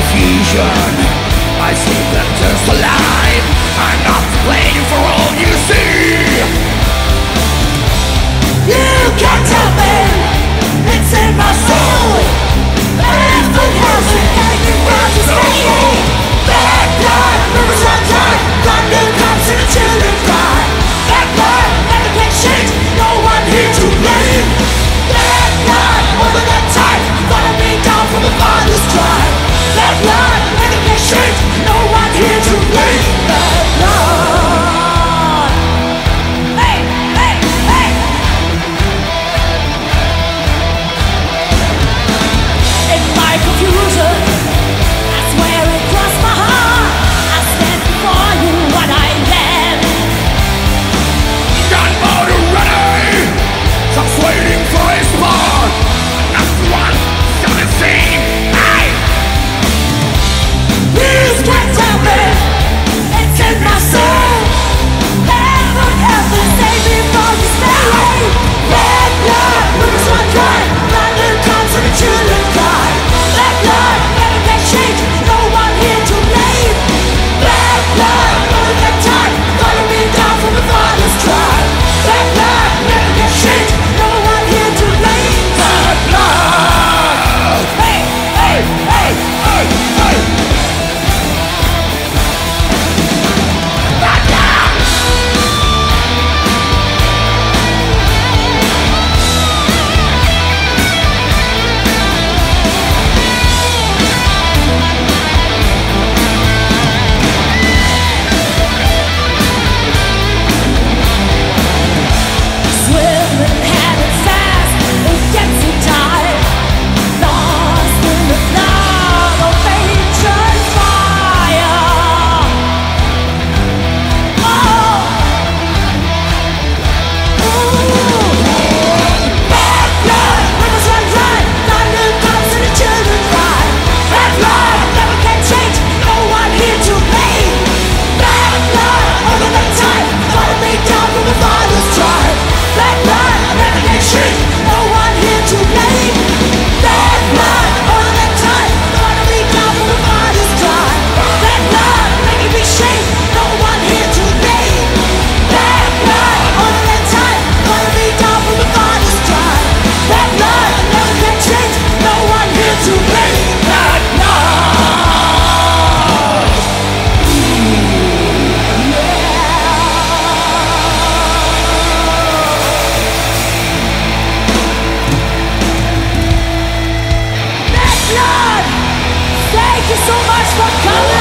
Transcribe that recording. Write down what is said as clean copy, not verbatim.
confusion. I see them just alive. I'm not playing for all you see. You can't tell me, it's in my soul. Everything else is hanging around to stay. That blood, rivers run dry. Thunder comes and the children cry. That blood, never can change. No one here to blame. That blood, over the time, follow me down from the farthest tribe. That blood, never can change. No one here to blame. That blood. Hey, hey, hey. In my confusion, I swear it crossed my heart. I stand before you what I am. Gunpowder ready, just waiting for his part. Not one, not a thing. Hey, please can't tell me, it's in my soul. Heaven, heaven, save me from this pain. Red blood, rivers run dry. Thunder comes and the children cry. That blood, never can change. No one here to blame. That blood, over that time, follow me down from the farthest tribe. That blood, never can change. No one here to blame. That blood. Hey, hey, hey, hey, hey. That blood. Swimming hand and fast, it gets me tired. Lost in the flood of ancient fire. Oh, bad blood, rivers run dry. Thunder comes and the children cry. Bad blood, never can change. No one here to blame. Bad blood, over the time, follow me down from the farthest tribe. Bad blood, never can change. No one here to blame. Bad blood, over the time, follow me down from the farthest tribe. Bad blood, making me shame. No one here to blame. Bad blood, over the time, follow me down from the farthest tribe. Bad blood, never can change. No one here to blame. Bad blood. That blood. Thank you so much for coming.